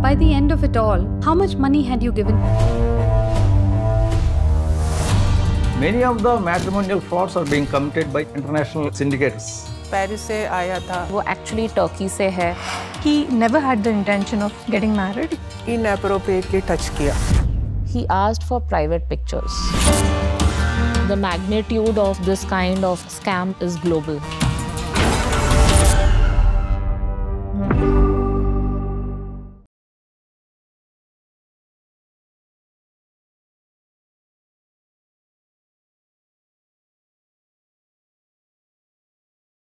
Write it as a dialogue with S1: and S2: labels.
S1: By the end of it all, how much money had you given?
S2: Many of the matrimonial frauds are being committed by international syndicates.
S3: Paris से आया था
S4: वो actually Turkey से है.
S5: He never had the intention of getting married.
S3: inappropriately touch किया.
S4: He asked for private pictures. The magnitude of this kind of scam is global.